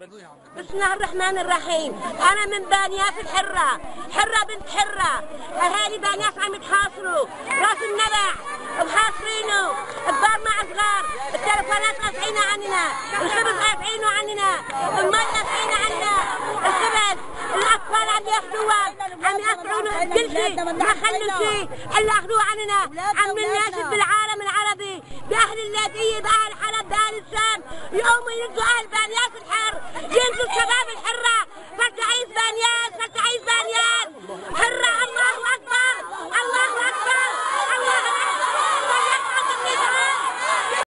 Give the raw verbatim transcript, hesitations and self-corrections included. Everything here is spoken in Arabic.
بسم الله الرحمن الرحيم. انا من بانياس الحره، حره بنت حره. اهالي بانياس عم يتحاصروا، راس النبع محاصرينه، كبار مع صغار، التلفونات قاطعين عننا، الخبز قاطعينه عننا، المي قاطعين عنا، الخبز، الاطفال عم ياخذوها، عم يقطعوا كل شيء، ما خلوا شيء الا اخذوه عننا، عم نناشد بالعالم العربي، باهل اللاذقيه، باهل حلب، باهل الشام، يقوموا ينزلوا اهل بانياس الحر، ينزلوا